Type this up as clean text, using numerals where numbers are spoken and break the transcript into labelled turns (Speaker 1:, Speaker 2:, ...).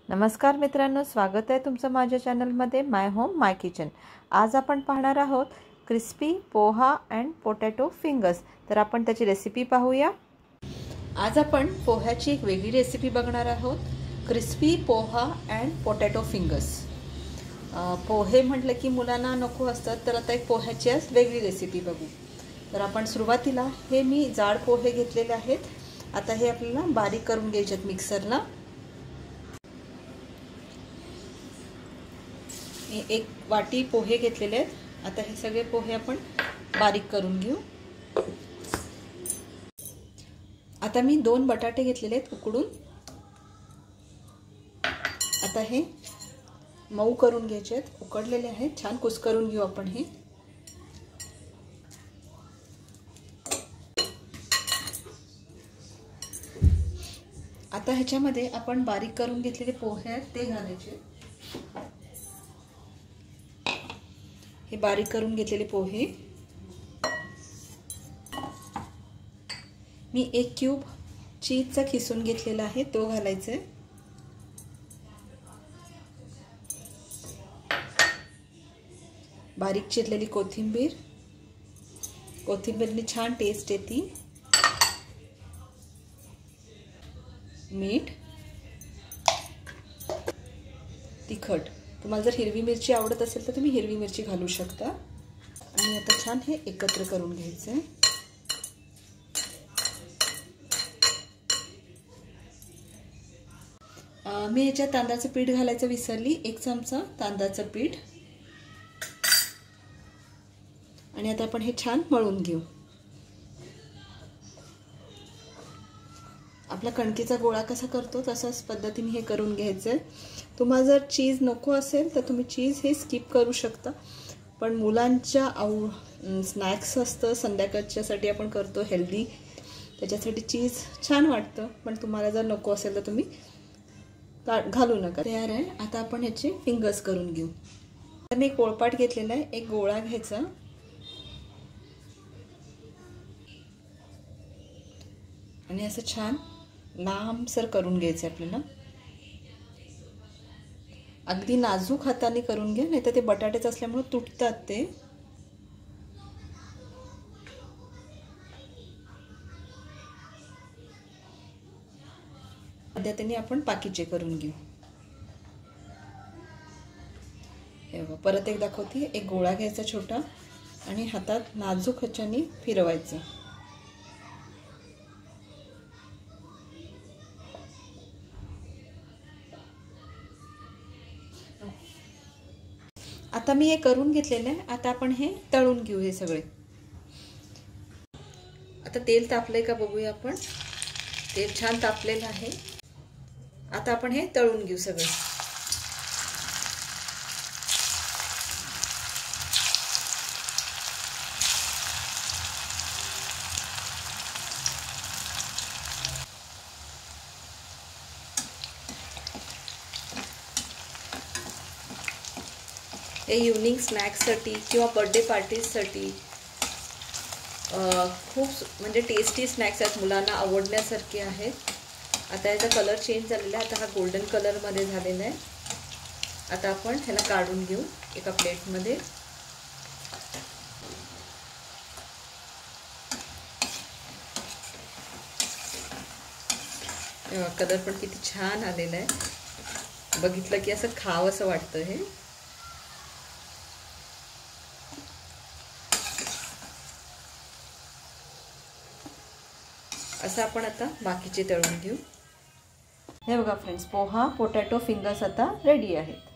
Speaker 1: नमस्कार मित्रांनो, स्वागत आहे तुमचं माझ्या चॅनलमध्ये माय होम माय किचन। आज आपण पाहणार आहोत crispy poha and potato fingers. तर आपण त्याची रेसिपी पाहूया। आज आपण पोह्याची एक वेगळी रेसिपी बघणार आहोत, crispy poha and potato fingers. पोहे म्हटलं की मुलांना नको असतात, तर आता एक पोह्याची आज वेगळी रेसिपी बघू। तर आपण सुरुवातीला हे मी जाड पोहे घेतलेले आहेत। आता हे आपल्याला बारीक करून घ्यायचे आहेत मिक्सरला। एक वाटी पोहे घेतलेले आहेत। आता हे सगळे पोहे आपण बारीक करून घेऊ। आता मी 2 बटाटे घेतलेले आहेत उकडून। आता हे मऊ करून घ्यायचे आहेत, उकडलेले आहेत, छान कुस्करून घेऊ आपण हे। आता ह्याच्यामध्ये आपण बारीक करून घेतलेले पोहे आहेत ते घालायचे। हे बारीक करून घेतलेले पोहे मी 1 क्यूब चीजचा खिसून घेतलेला आहे तो घालायचा आहे। बारीक चिरलेली कोथिंबीर, कोथिंबीरने छान टेस्ट येते। मीठ, तिखट, तुम्हाला जर हिरवी मिरची आवडत असेल तर तुम्ही हिरवी मिरची घालू शकता। आणि आता छान हे एकत्र करून घ्यायचे। मी याच्यात तांदळाचं पीठ घालायचं विसरली, 1 चमचा तांदळाचं पीठ। आणि आता आपण हे छान मळून घेऊ। आपला कणकेचा गोळा कसा करतो तशाच पद्धतीने हे करून घ्यायचं। तुम्हाला जर चीज नको असेल तर तुम्ही चीज हे स्किप करू शकता, पण मुलांच्या स्नॅक्स असतं, संध्याकाळच्यासाठी आपण करतो हेल्दी, त्याच्यासाठी चीज छान वाटतं, पण तुम्हाला जर नको असेल तर तुम्ही घालू नका। तयार आहे। आता आपण ह्याचे फिंगर्स करून घेऊ। तर मी एक पोळपाट घेतलेला आहे, एक गोळा घ्यायचा आणि असं छान लांबसर करून घ्यायचं आपल्याला। अगदी नाजूक हाताने करून घ्या, नाही तर ते बटाटेच असल्यामुळे तुटतात ते। पद्धतीने आपण बाकीचे करून घेऊ। हे बघा, परत एक दाखवते। एक गोळा घ्यायचा छोटा आणि हातात नाजूक ह्याच्याने फिरवायचं। आता मी हे करून घेतलेलं आहे। आता आपण हे तळून घेऊ हे सगळे। आता तेल तापलंय का बघूया आपण। तेल छान तापलेलं आहे। आता आपण हे तळून घेऊ सगळे। हे इव्हनिंग स्नॅक्ससाठी किंवा बर्थडे पार्टीजसाठी खूप म्हणजे टेस्टी स्नॅक्स आहेत, मुलांना आवडण्यासारखे आहेत। आता याचा कलर चेंज झालेला आहे, आता हा गोल्डन कलरमध्ये झालेला आहे। आता आपण ह्याला काढून घेऊ एका प्लेटमध्ये। कलर पण किती छान आलेला आहे, बघितलं की असं खावं असं वाटतं हे। असं आपण आता बाकीचे तळून घेऊ। हे बघा फ्रेंड्स, पोहा पोटॅटो फिंगर्स आता रेडी आहेत।